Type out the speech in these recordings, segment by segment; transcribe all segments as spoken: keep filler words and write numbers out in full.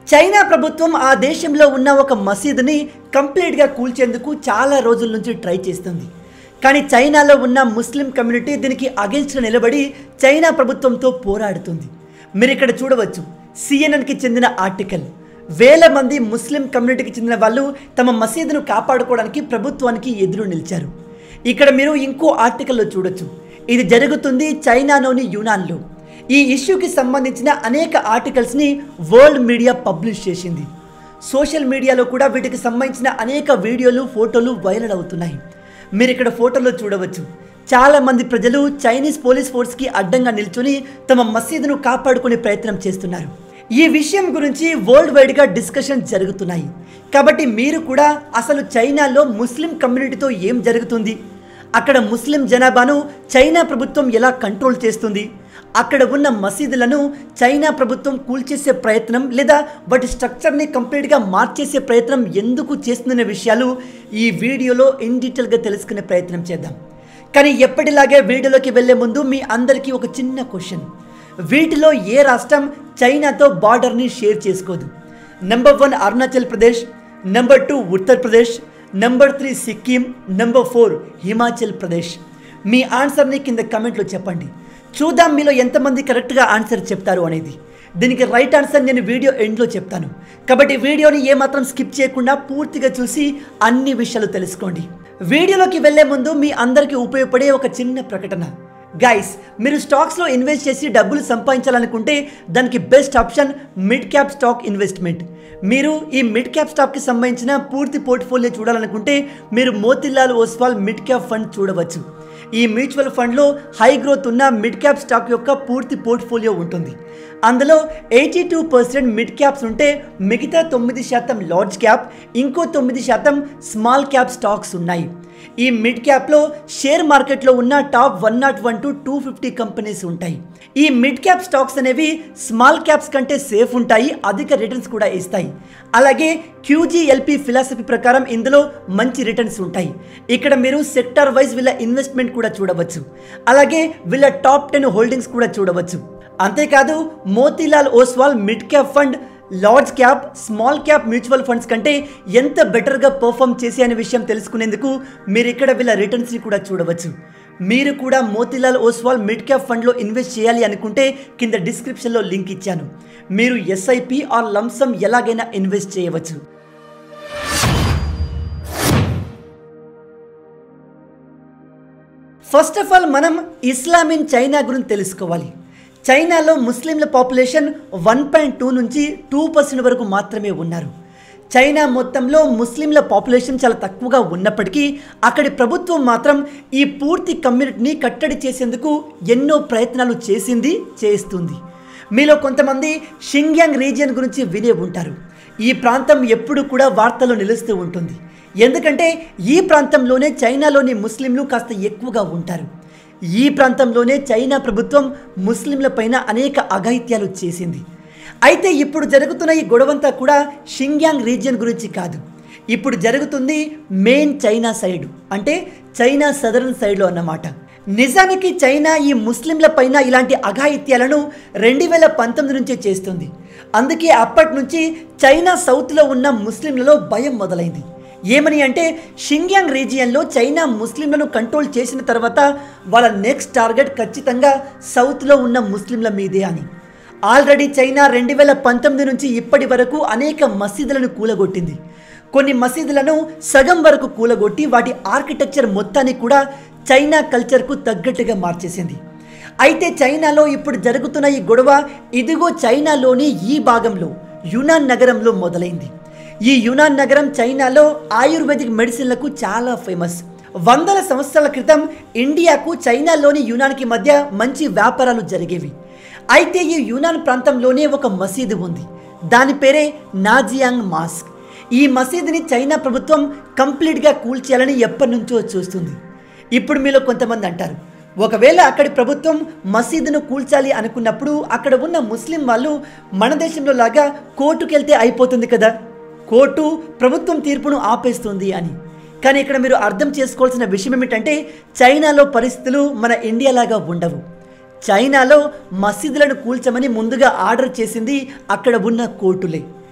China ప్రభుత్వం ఆ దేశంలో ఉన్న ఒక మసీదుని కంప్లీట్గా కూల్చేందుకు చాలా రోజుల నుంచి ట్రై చేస్తుంది. కానీ చైనాలో ఉన్న ముస్లిం కమ్యూనిటీ దీనికి అగెన్స్ట్గా నిలబడి చైనా ప్రభుత్వంతో పోరాడుతుంది. మీరు ఇక్కడ చూడవచ్చు, సిఎన్ఎన్కి చెందిన ఆర్టికల్. వేల మంది ముస్లిం కమ్యూనిటీకి చెందిన వాళ్ళు తమ మసీదును కాపాడుకోవడానికి ప్రభుత్వానికి ఎదురు నిలిచారు. ఇక్కడ మీరు ఇంకో ఆర్టికల్లో చూడొచ్చు, ఇది జరుగుతుంది చైనాలోని యునాన్లో. ఈ ఇష్యూకి సంబంధించిన అనేక ఆర్టికల్స్ని వరల్డ్ మీడియా పబ్లిష్ చేసింది. సోషల్ మీడియాలో కూడా వీటికి సంబంధించిన అనేక వీడియోలు, ఫోటోలు వైరల్ అవుతున్నాయి. మీరు ఇక్కడ ఫోటోలో చూడవచ్చు, చాలామంది ప్రజలు చైనీస్ పోలీస్ ఫోర్స్కి అడ్డంగా నిల్చొని తమ మసీదును కాపాడుకునే ప్రయత్నం చేస్తున్నారు. ఈ విషయం గురించి వరల్డ్ వైడ్గా డిస్కషన్ జరుగుతున్నాయి. కాబట్టి మీరు కూడా అసలు చైనాలో ముస్లిం కమ్యూనిటీతో ఏం జరుగుతుంది, అక్కడ ముస్లిం జనాభాను చైనా ప్రభుత్వం ఎలా కంట్రోల్ చేస్తుంది, అక్కడ ఉన్న మసీదులను చైనా ప్రభుత్వం కూల్చేసే ప్రయత్నం లేదా వాటి స్ట్రక్చర్ని కంప్లీట్గా మార్చేసే ప్రయత్నం ఎందుకు చేస్తుందనే విషయాలు ఈ వీడియోలో ఇన్ డీటెయిల్గా తెలుసుకునే ప్రయత్నం చేద్దాం. కానీ ఎప్పటిలాగే వీడియోలోకి వెళ్ళే ముందు మీ అందరికీ ఒక చిన్న క్వశ్చన్. వీటిలో ఏ రాష్ట్రం చైనాతో బార్డర్ని షేర్ చేసుకోదు? Number one Arunachal Pradesh, number two Uttar Pradesh, number three Sikkim, number four Himachal Pradesh. మీ ఆన్సర్ని కింద కమెంట్లో చెప్పండి. చూద్దాం మీలో ఎంతమంది కరెక్ట్గా ఆన్సర్ చెప్తారు అనేది. దీనికి రైట్ ఆన్సర్ నేను వీడియో ఎండ్లో చెప్తాను. కాబట్టి వీడియోని ఏమాత్రం స్కిప్ చేయకుండా పూర్తిగా చూసి అన్ని విషయాలు తెలుసుకోండి. వీడియోలోకి వెళ్ళే ముందు మీ అందరికీ ఉపయోగపడే ఒక చిన్న ప్రకటన. గైస్, మీరు స్టాక్స్లో ఇన్వెస్ట్ చేసి డబ్బులు సంపాదించాలనుకుంటే దానికి best option mid cap stock investment. మీరు ఈ మిడ్ క్యాప్ స్టాక్కి సంబంధించిన పూర్తి పోర్ట్ఫోలియో చూడాలనుకుంటే మీరు Motilal Oswal mid cap fund చూడవచ్చు. ఈ మ్యూచువల్ ఫండ్లో హై గ్రోత్ ఉన్న మిడ్ క్యాప్ స్టాక్ యొక్క పూర్తి పోర్ట్ఫోలియో ఉంటుంది. అందులో eighty two percent mid caps ఉంటే మిగతా తొమ్మిది శాతం లార్జ్ క్యాప్, ఇంకో తొమ్మిది శాతం స్మాల్ క్యాప్ స్టాక్స్ ఉన్నాయి. ఈ మిడ్ క్యాప్లో షేర్ మార్కెట్లో ఉన్న top one not one to two fifty companies ఉంటాయి. ఈ మిడ్ క్యాప్ స్టాక్స్ అనేవి స్మాల్ క్యాప్స్ కంటే సేఫ్ ఉంటాయి, అధిక రిటర్న్స్ కూడా ఇస్తాయి. అలాగే క్యూజీఎల్పీ ఫిలాసఫీ ప్రకారం ఇందులో మంచి రిటర్న్స్ ఉంటాయి. ఇక్కడ మీరు సెక్టార్ వైజ్ వీళ్ళ ఇన్వెస్ట్మెంట్ కూడా చూడవచ్చు. అలాగే వీళ్ళ టాప్ టెన్ హోల్డింగ్స్ కూడా చూడవచ్చు. అంతేకాదు Motilal Oswal mid cap fund large cap, small cap mutual funds కంటే ఎంత బెటర్గా పర్ఫామ్ చేసే అనే విషయం తెలుసుకునేందుకు మీరు ఇక్కడ వీళ్ళ రిటర్న్స్ని కూడా చూడవచ్చు. మీరు కూడా మోతిలాల్ ఓస్వాల్ మిడ్ క్యాప్ ఫండ్లో ఇన్వెస్ట్ చేయాలి అనుకుంటే కింద డిస్క్రిప్షన్లో లింక్ ఇచ్చాను. మీరు ఎస్ఐపి ఆర్ లంసమ్ ఎలాగైనా ఇన్వెస్ట్ చేయవచ్చు. ఫస్ట్ ఆఫ్ ఆల్ మనం ఇస్లాం ఇన్ చైనా గురించి తెలుసుకోవాలి. చైనాలో ముస్లింల పాపులేషన్ వన్ పాయింట్ టూ నుంచి టూ పర్సెంట్ వరకు మాత్రమే ఉన్నారు. చైనా మొత్తంలో ముస్లింల పాపులేషన్ చాలా తక్కువగా ఉన్నప్పటికీ అక్కడి ప్రభుత్వం మాత్రం ఈ పూర్తి కమ్యూనిటీని కట్టడి చేసేందుకు ఎన్నో ప్రయత్నాలు చేసింది, చేస్తుంది. మీలో కొంతమంది షింగ్యాంగ్ రీజియన్ గురించి వినే ఉంటారు. ఈ ప్రాంతం ఎప్పుడు కూడా వార్తల్లో నిలుస్తూ ఉంటుంది. ఎందుకంటే ఈ ప్రాంతంలోనే చైనాలోని ముస్లింలు కాస్త ఎక్కువగా ఉంటారు. ఈ ప్రాంతంలోనే చైనా ప్రభుత్వం ముస్లింల పైన అనేక అఘాయిత్యాలు చేసింది. అయితే ఇప్పుడు జరుగుతున్న ఈ గొడవంతా కూడా షింగ్యాంగ్ రీజియన్ గురించి కాదు. ఇప్పుడు జరుగుతుంది మెయిన్ చైనా సైడ్, అంటే చైనా సదరన్ సైడ్లో అన్నమాట. నిజానికి చైనా ఈ ముస్లింల పైన ఇలాంటి అఘాయిత్యాలను రెండు వేల పంతొమ్మిది నుంచే చేస్తుంది. అందుకే అప్పటి నుంచి చైనా సౌత్లో ఉన్న ముస్లింలలో భయం మొదలైంది. ఏమని అంటే, షింగ్యాంగ్ రీజియన్లో చైనా ముస్లింలను కంట్రోల్ చేసిన తర్వాత వాళ్ళ నెక్స్ట్ టార్గెట్ ఖచ్చితంగా సౌత్లో ఉన్న ముస్లింల మీదే అని. ఆల్రెడీ చైనా రెండు వేల పంతొమ్మిది నుంచి ఇప్పటి వరకు అనేక మసీదులను కూలగొట్టింది. కొన్ని మసీదులను సగం వరకు కూలగొట్టి వాటి ఆర్కిటెక్చర్ మొత్తాన్ని కూడా చైనా కల్చర్కు తగ్గట్టుగా మార్చేసింది. అయితే చైనాలో ఇప్పుడు జరుగుతున్న ఈ గొడవ ఇదిగో చైనాలోని ఈ భాగంలో యునాన్ నగరంలో మొదలైంది. ఈ యునాన్ నగరం చైనాలో ఆయుర్వేదిక్ మెడిసిన్లకు చాలా ఫేమస్. వందల సంవత్సరాల క్రితం ఇండియాకు చైనాలోని యునాన్కి మధ్య మంచి వ్యాపారాలు జరిగేవి. అయితే ఈ యునాన్ ప్రాంతంలోనే ఒక మసీదు ఉంది. దాని పేరే నాజియాంగ్ మాస్క్. ఈ మసీదుని చైనా ప్రభుత్వం కంప్లీట్గా కూల్చేయాలని ఎప్పటి నుంచో చూస్తుంది. ఇప్పుడు మీలో కొంతమంది అంటారు, ఒకవేళ అక్కడి ప్రభుత్వం మసీదును కూల్చాలి అనుకున్నప్పుడు అక్కడ ఉన్న ముస్లిం వాళ్ళు మన దేశంలో లాగా కోర్టుకు వెళ్తే అయిపోతుంది కదా, కోర్టు ప్రభుత్వం తీర్పును ఆపేస్తుంది అని. కానీ ఇక్కడ మీరు అర్థం చేసుకోవాల్సిన విషయం ఏమిటంటే, చైనాలో పరిస్థితులు మన ఇండియా లాగా ఉండవు. చైనాలో మసీదులను కూల్చమని ముందుగా ఆర్డర్ చేసింది అక్కడ ఉన్న కోర్టులే.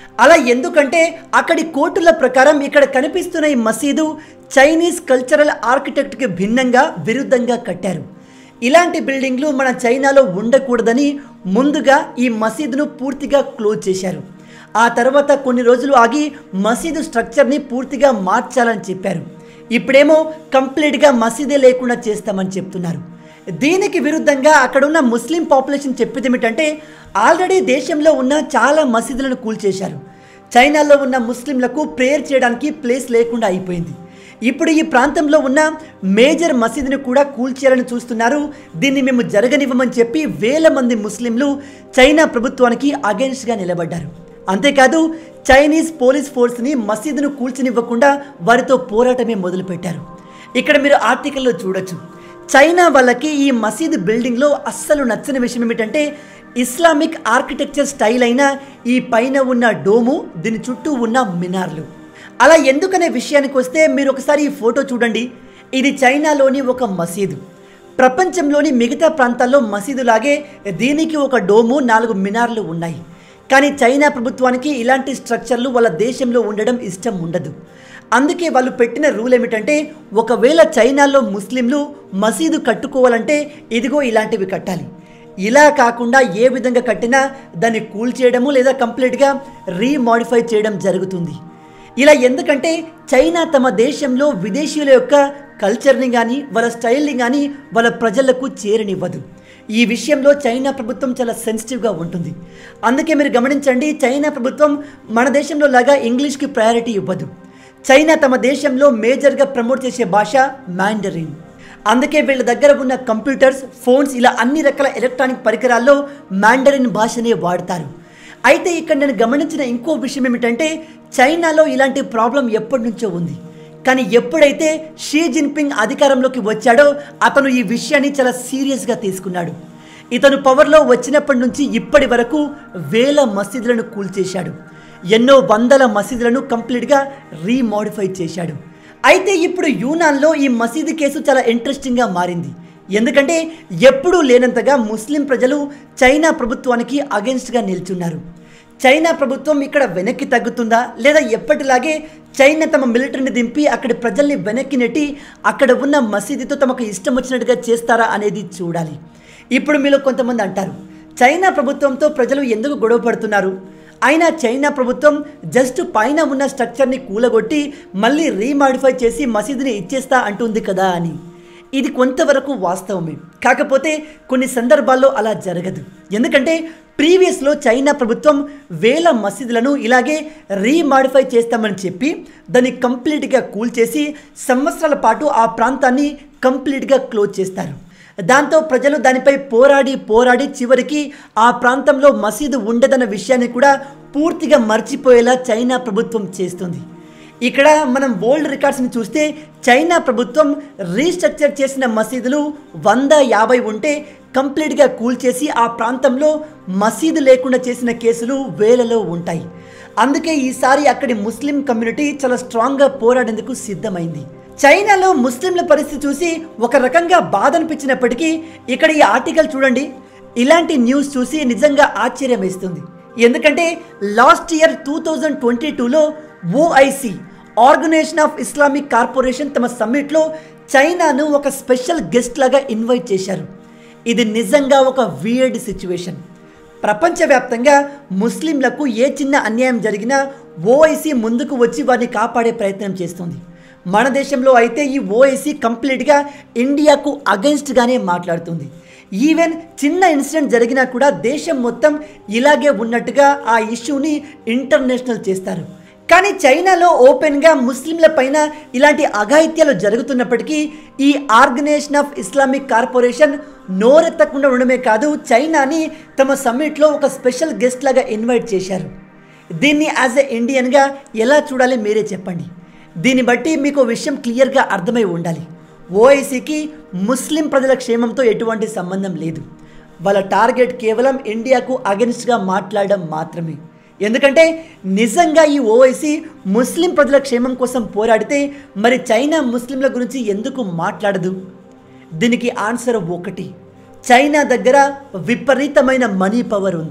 అలా ఎందుకంటే అక్కడి కోర్టుల ప్రకారం ఇక్కడ కనిపిస్తున్న ఈ మసీదు చైనీస్ కల్చరల్ ఆర్కిటెక్ట్కి భిన్నంగా విరుద్ధంగా కట్టారు. ఇలాంటి బిల్డింగ్లు మన చైనాలో ఉండకూడదని ముందుగా ఈ మసీదును పూర్తిగా క్లోజ్ చేశారు. ఆ తర్వాత కొన్ని రోజులు ఆగి మసీదు స్ట్రక్చర్ని పూర్తిగా మార్చాలని చెప్పారు. ఇప్పుడేమో కంప్లీట్గా మసీదే లేకుండా చేస్తామని చెప్తున్నారు. దీనికి విరుద్ధంగా అక్కడున్న ముస్లిం పాపులేషన్ చెప్పేది ఏమిటంటే ఆల్రెడీ దేశంలో ఉన్న చాలా మసీదులను కూల్చేశారు. చైనాలో ఉన్న ముస్లింలకు ప్రేయర్ చేయడానికి ప్లేస్ లేకుండా అయిపోయింది. ఇప్పుడు ఈ ప్రాంతంలో ఉన్న మేజర్ మసీదుని కూడా కూల్చేయాలని చూస్తున్నారు. దీన్ని మేము జరగనివ్వమని చెప్పి వేల మంది ముస్లింలు చైనా ప్రభుత్వానికి అగెన్స్ట్గా నిలబడ్డారు. అంతేకాదు చైనీస్ పోలీస్ ఫోర్స్ని మసీదును కూల్చనివ్వకుండా వారితో పోరాటమే మొదలుపెట్టారు. ఇక్కడ మీరు ఆర్టికల్లో చూడొచ్చు. చైనా వాళ్ళకి ఈ మసీదు బిల్డింగ్లో అస్సలు నచ్చని విషయం ఏమిటంటే ఇస్లామిక్ ఆర్కిటెక్చర్ స్టైల్ అయిన ఈ పైన ఉన్న డోము, దీని చుట్టూ ఉన్న మినార్లు. అలా ఎందుకనే విషయానికి వస్తే మీరు ఒకసారి ఈ ఫోటో చూడండి. ఇది చైనాలోని ఒక మసీదు. ప్రపంచంలోని మిగతా ప్రాంతాల్లో మసీదులాగే దీనికి ఒక డోము, నాలుగు మినార్లు ఉన్నాయి. కానీ చైనా ప్రభుత్వానికి ఇలాంటి స్ట్రక్చర్లు వాళ్ళ దేశంలో ఉండడం ఇష్టం ఉండదు. అందుకే వాళ్ళు పెట్టిన రూల్ ఏమిటంటే ఒకవేళ చైనాలో ముస్లింలు మసీదు కట్టుకోవాలంటే ఇదిగో ఇలాంటివి కట్టాలి. ఇలా కాకుండా ఏ విధంగా కట్టినా దాన్ని కూల్చేయడము లేదా కంప్లీట్గా రీమాడిఫై చేయడం జరుగుతుంది. ఇలా ఎందుకంటే చైనా తమ దేశంలో విదేశీయుల యొక్క కల్చర్ని కానీ వాళ్ళ స్టైల్ని కానీ వాళ్ళ ప్రజలకు చేరనివ్వదు. ఈ విషయంలో చైనా ప్రభుత్వం చాలా సెన్సిటివ్గా ఉంటుంది. అందుకే మీరు గమనించండి, చైనా ప్రభుత్వం మన దేశంలో లాగా ఇంగ్లీష్కి ప్రయారిటీ ఇవ్వదు. చైనా తమ దేశంలో మేజర్గా ప్రమోట్ చేసే భాష మాండరిన్. అందుకే వీళ్ళ దగ్గర ఉన్న కంప్యూటర్స్, ఫోన్స్, ఇలా అన్ని రకాల ఎలక్ట్రానిక్ పరికరాల్లో మాండరిన్ భాషనే వాడతారు. అయితే ఇక్కడ నేను గమనించిన ఇంకో విషయం ఏమిటంటే చైనాలో ఇలాంటి ప్రాబ్లం ఎప్పటి నుంచో ఉంది. కానీ ఎప్పుడైతే షీ జిన్పింగ్ అధికారంలోకి వచ్చాడో అతను ఈ విషయాన్ని చాలా సీరియస్గా తీసుకున్నాడు. ఇతను పవర్లో వచ్చినప్పటి నుంచి ఇప్పటి వరకు వేల మసీదులను కూల్చేశాడు. ఎన్నో వందల మసీదులను కంప్లీట్గా రీమాడిఫై చేశాడు. అయితే ఇప్పుడు యూనాన్లో ఈ మసీదు కేసు చాలా ఇంట్రెస్టింగ్గా మారింది. ఎందుకంటే ఎప్పుడూ లేనంతగా ముస్లిం ప్రజలు చైనా ప్రభుత్వానికి అగెన్స్ట్గా నిల్చున్నారు. చైనా ప్రభుత్వం ఇక్కడ వెనక్కి తగ్గుతుందా లేదా ఎప్పటిలాగే చైనా తమ మిలిటరీని దింపి అక్కడి ప్రజల్ని వెనక్కి నెట్టి అక్కడ ఉన్న మసీదుతో తమకు ఇష్టం వచ్చినట్టుగా చేస్తారా అనేది చూడాలి. ఇప్పుడు మీలో కొంతమంది అంటారు, చైనా ప్రభుత్వంతో ప్రజలు ఎందుకు గొడవ పడుతున్నారు, అయినా చైనా ప్రభుత్వం జస్ట్ పైన ఉన్న స్ట్రక్చర్ని కూలగొట్టి మళ్ళీ రీమాడిఫై చేసి మసీదుని ఇచ్చేస్తా అంటుంది కదా అని. ఇది కొంతవరకు వాస్తవమే. కాకపోతే కొన్ని సందర్భాల్లో అలా జరగదు. ఎందుకంటే ప్రీవియస్లో చైనా ప్రభుత్వం వేల మసీదులను ఇలాగే రీమాడిఫై చేస్తామని చెప్పి దాన్ని కంప్లీట్గా కూల్చేసి సంవత్సరాల పాటు ఆ ప్రాంతాన్ని కంప్లీట్గా క్లోజ్ చేస్తారు. దాంతో ప్రజలు దానిపై పోరాడి పోరాడి చివరికి ఆ ప్రాంతంలో మసీదు ఉండదన్న విషయాన్ని కూడా పూర్తిగా మర్చిపోయేలా చైనా ప్రభుత్వం చేస్తుంది. ఇక్కడ మనం వరల్డ్ రికార్డ్స్ని చూస్తే చైనా ప్రభుత్వం రీస్ట్రక్చర్ చేసిన మసీదులు వంద యాభై ఉంటే కంప్లీట్గా కూల్చేసి ఆ ప్రాంతంలో మసీదు లేకుండా చేసిన కేసులు వేలలో ఉంటాయి. అందుకే ఈసారి అక్కడి ముస్లిం కమ్యూనిటీ చాలా స్ట్రాంగ్గా పోరాడేందుకు సిద్ధమైంది. చైనాలో ముస్లింల పరిస్థితి చూసి ఒక రకంగా బాధ అనిపించినప్పటికీ ఇక్కడ ఈ ఆర్టికల్ చూడండి. ఇలాంటి న్యూస్ చూసి నిజంగా ఆశ్చర్యం వేస్తుంది. ఎందుకంటే last year two thousand twenty టూలో OIC organisation of Islamic corporation తమ సమ్మిట్లో చైనాను ఒక స్పెషల్ గెస్ట్ లాగా ఇన్వైట్ చేశారు. ఇది నిజంగా ఒక వియర్డ్ సిచ్యువేషన్. ప్రపంచవ్యాప్తంగా ముస్లింలకు ఏ చిన్న అన్యాయం జరిగినా ఓఐసి ముందుకు వచ్చి వారిని కాపాడే ప్రయత్నం చేస్తుంది. మన దేశంలో అయితే ఈ ఓఐసి కంప్లీట్గా ఇండియాకు అగెన్స్ట్గానే మాట్లాడుతుంది. ఈవెన్ చిన్న ఇన్సిడెంట్ జరిగినా కూడా దేశం మొత్తం ఇలాగే ఉన్నట్టుగా ఆ ఇష్యూని ఇంటర్నేషనల్ చేస్తారు. కానీ చైనాలో ఓపెన్గా ముస్లింల పైన ఇలాంటి అఘాయిత్యాలు జరుగుతున్నప్పటికీ ఈ ఆర్గనైజేషన్ ఆఫ్ ఇస్లామిక్ కార్పొరేషన్ నోరెత్తకుండా ఉండడమే కాదు, చైనాని తమ సమ్మిట్లో ఒక స్పెషల్ గెస్ట్ లాగా ఇన్వైట్ చేశారు. దీన్ని యాజ్ ఎ ఇండియన్గా ఎలా చూడాలి మీరే చెప్పండి. దీన్ని బట్టి మీకు విషయం క్లియర్గా అర్థమై ఉండాలి. ఓఐసికి ముస్లిం ప్రజల క్షేమంతో ఎటువంటి సంబంధం లేదు. వాళ్ళ టార్గెట్ కేవలం ఇండియాకు అగెన్స్ట్గా మాట్లాడడం మాత్రమే. ఎందుకంటే నిజంగా ఈ ఓఐసి ముస్లిం ప్రజల క్షేమం కోసం పోరాడితే మరి చైనా ముస్లింల గురించి ఎందుకు మాట్లాడదు? దీనికి ఆన్సర్ ఒకటి, చైనా దగ్గర విపరీతమైన మనీ పవర్ ఉంది.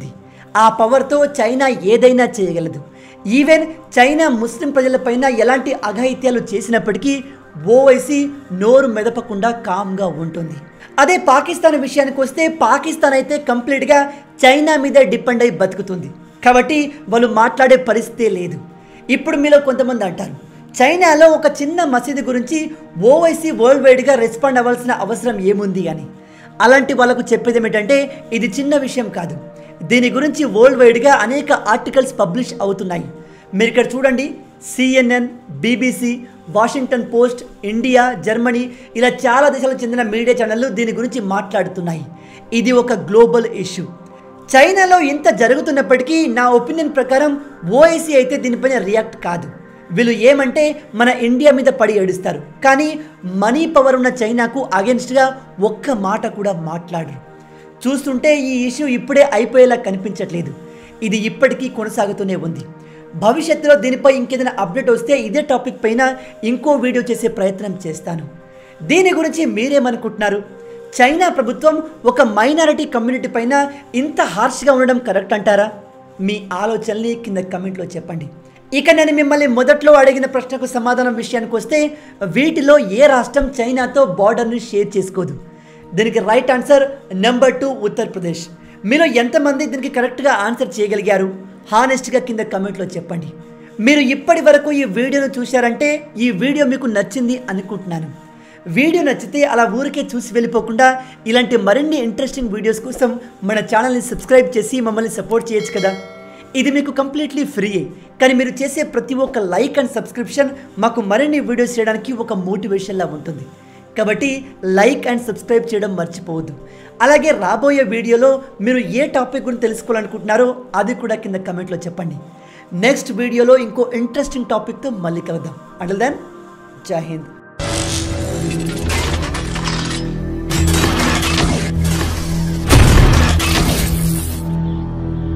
ఆ పవర్తో చైనా ఏదైనా చేయగలదు. ఈవెన్ చైనా ముస్లిం ప్రజలపైన ఎలాంటి అఘాయిత్యాలు చేసినప్పటికీ ఓవైసీ నోరు మెదపకుండా కామ్గా ఉంటుంది. అదే పాకిస్తాన్ విషయానికి వస్తే పాకిస్తాన్ అయితే కంప్లీట్గా చైనా మీద డిపెండ్ అయి బతుకుతుంది. కాబట్టి వాళ్ళు మాట్లాడే పరిస్థితే లేదు. ఇప్పుడు మీలో కొంతమంది అంటారు, చైనాలో ఒక చిన్న మసీదు గురించి ఓవైసీ వరల్డ్ వైడ్గా రెస్పాండ్ అవ్వాల్సిన అవసరం ఏముంది అని. అలాంటి వాళ్ళకు చెప్పేది ఏమిటంటే ఇది చిన్న విషయం కాదు. దీని గురించి వరల్డ్ వైడ్గా అనేక ఆర్టికల్స్ పబ్లిష్ అవుతున్నాయి. మీరు ఇక్కడ చూడండి, CNN, BBC, Washington Post, India, Germany ఇలా చాలా దేశాలకు చెందిన మీడియా ఛానళ్ళు దీని గురించి మాట్లాడుతున్నాయి. ఇది ఒక గ్లోబల్ ఇష్యూ. చైనాలో ఇంత జరుగుతున్నప్పటికీ నా ఒపీనియన్ ప్రకారం ఓఐసీ అయితే దీనిపైన రియాక్ట్ కాదు. వీళ్ళు ఏమంటే మన ఇండియా మీద పడి ఏడుస్తారు, కానీ మనీ పవర్ ఉన్న చైనాకు అగెన్స్ట్గా ఒక్క మాట కూడా మాట్లాడరు. చూస్తుంటే ఈ ఇష్యూ ఇప్పుడే అయిపోయేలా కనిపించట్లేదు. ఇది ఇప్పటికీ కొనసాగుతూనే ఉంది. భవిష్యత్తులో దీనిపై ఇంకేదైనా అప్డేట్ వస్తే ఇదే టాపిక్ పైన ఇంకో వీడియో చేసే ప్రయత్నం చేస్తాను. దీని గురించి మీరేమనుకుంటున్నారు? చైనా ప్రభుత్వం ఒక మైనారిటీ కమ్యూనిటీ పైన ఇంత హార్ష్గా ఉండడం కరెక్ట్ అంటారా? మీ ఆలోచనల్ని కింద కమెంట్లో చెప్పండి. ఇక నేను మిమ్మల్ని మొదట్లో అడిగిన ప్రశ్నకు సమాధానం విషయానికి వస్తే వీటిలో ఏ రాష్ట్రం చైనాతో బార్డర్ని షేర్ చేసుకోదు? దీనికి right answer number two Uttar Pradesh. మీరు ఎంతమంది దీనికి కరెక్ట్గా ఆన్సర్ చేయగలిగారు? హానెస్ట్గా కింద కమెంట్లో చెప్పండి. మీరు ఇప్పటి వరకు ఈ వీడియోను చూశారంటే ఈ వీడియో మీకు నచ్చింది అనుకుంటున్నాను. వీడియో నచ్చితే అలా ఊరికే చూసి వెళ్ళిపోకుండా ఇలాంటి మరిన్ని ఇంట్రెస్టింగ్ వీడియోస్ కోసం మన ఛానల్ని సబ్స్క్రైబ్ చేసి మమ్మల్ని సపోర్ట్ చేయొచ్చు కదా. ఇది మీకు కంప్లీట్లీ ఫ్రీయే, కానీ మీరు చేసే ప్రతి ఒక్క లైక్ అండ్ సబ్స్క్రిప్షన్ మాకు మరిన్ని వీడియోస్ చేయడానికి ఒక మోటివేషన్లా ఉంటుంది. కాబట్టి లైక్ అండ్ సబ్స్క్రైబ్ చేయడం మర్చిపోవద్దు. అలాగే రాబోయే వీడియోలో మీరు ఏ టాపిక్ గురించి తెలుసుకోవాలనుకుంటున్నారో అది కూడా కింద కమెంట్లో చెప్పండి. నెక్స్ట్ వీడియోలో ఇంకో ఇంట్రెస్టింగ్ టాపిక్తో మళ్ళీ కలుద్దాం. అంటిల్ దెన్, జై హింద్.